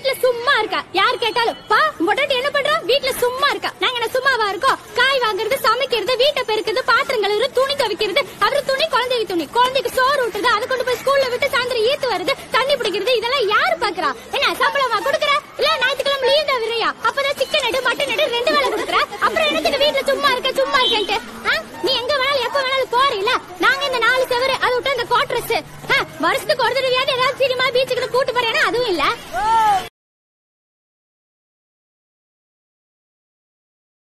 வீட்டுல சும்மா இருக்கா. யார் கேட்டாலும் பா பொட்டாட்டி என்ன பண்றா, வீட்டுல சும்மா இருக்கா. நாங்க என்ன சும்மாவா இருக்கோம்? காய் வாங்குறது, சமைக்கிறது, வீட்டை பெருக்குறது, பாத்திரம் கழுவுறது, துணி துவைக்கிறது, அப்புறம் துணி குழந்தைக்கு துணி, குழந்தைக்கு சோறு ஊட்டுறது, அதை கொண்டு போய் ஸ்கூல்ல விட்டு சாயந்தரம் ஈத்து வருது, தண்ணி பிடிக்கிறது, இதெல்லாம் யாரு பாக்குறா? என்ன சம்பளமா கொடுக்குற? இல்ல ஞாயிற்றுக்கிழமை லீவ் தான் விடுறியா? அப்பதான் சிக்கன் எடு மட்டன் எடு 2 வேளை கொடுக்குற. அப்புறம் எனக்கு வீட்டுல சும்மா இருக்கேன்ட்டு நீ எங்க வேணாலும் எப்ப வேணாலும் போறீல. நாங்க இந்த 4 செவரு அதை விட்டு இந்த குவார்டர்ஸ் வருஷத்துக்கு ஒரு தடவையாவது ஏதாவது சினிமா பீச்சுக்கு கூட்டு போறேன்னா அதுவும் இல்ல.